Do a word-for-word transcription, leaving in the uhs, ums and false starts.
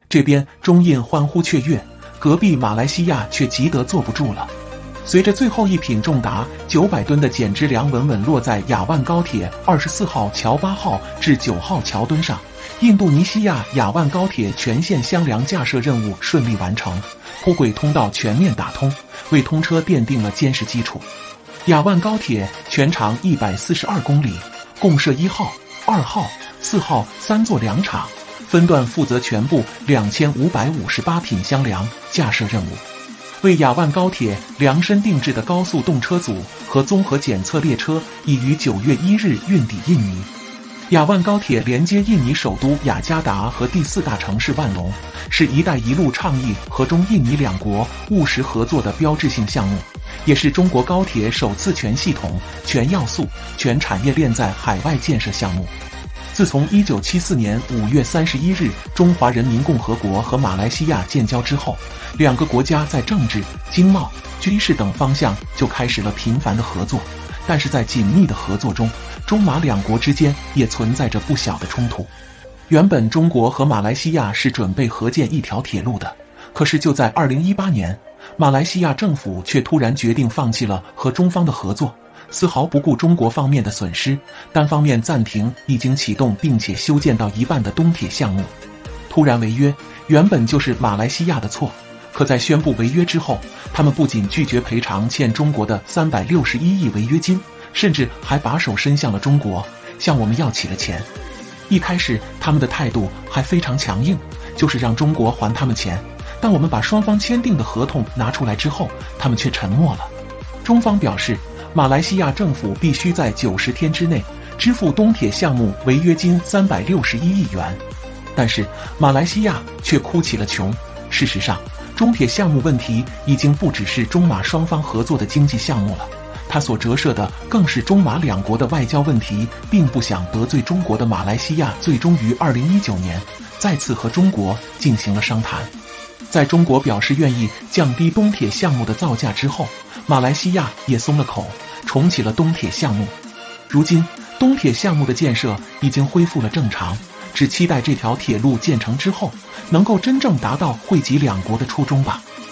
这边中印欢呼雀跃，隔壁马来西亚却急得坐不住了。随着最后一品重达九百吨的减脂梁稳稳落在雅万高铁二十四号桥八号至九号桥墩上，印度尼西亚雅万高铁全线箱梁架设任务顺利完成，铺轨通道全面打通，为通车奠定了坚实基础。雅万高铁全长一百四十二公里，共设一号、二号、四号三座梁场，分段负责全部两千五百五十八品箱梁架设任务。为雅万高铁量身定制的高速动车组和综合检测列车已于九月一日运抵印尼。雅万高铁连接印尼首都雅加达和第四大城市万隆，是一带一路倡议和中印尼两国务实合作的标志性项目，也是中国高铁首次全系统、全要素、全产业链在海外建设项目。自从一九七四年五月三十一日中华人民共和国和马来西亚建交之后，两个国家在政治、经贸、军事等方向就开始了频繁的合作。但是在紧密的合作中，中马两国之间也存在着不小的冲突。原本中国和马来西亚是准备合建一条铁路的，可是就在二零一八年，马来西亚政府却突然决定放弃了和中方的合作，丝毫不顾中国方面的损失，单方面暂停已经启动并且修建到一半的东铁项目。突然违约，原本就是马来西亚的错，可在宣布违约之后，他们不仅拒绝赔偿欠中国的三百六十一亿违约金，甚至还把手伸向了中国，向我们要起了钱。一开始他们的态度还非常强硬，就是让中国还他们钱，但我们把双方签订的合同拿出来之后，他们却沉默了。中方表示，马来西亚政府必须在九十天之内支付东铁项目违约金三百六十一亿元，但是马来西亚却哭起了穷。事实上，中铁项目问题已经不只是中马双方合作的经济项目了，它所折射的更是中马两国的外交问题。并不想得罪中国的马来西亚最终于二零一九年再次和中国进行了商谈。在中国表示愿意降低东铁项目的造价之后，马来西亚也松了口，重启了东铁项目。如今东铁项目的建设已经恢复了正常，只期待这条铁路建成之后能够真正达到惠及两国的初衷吧。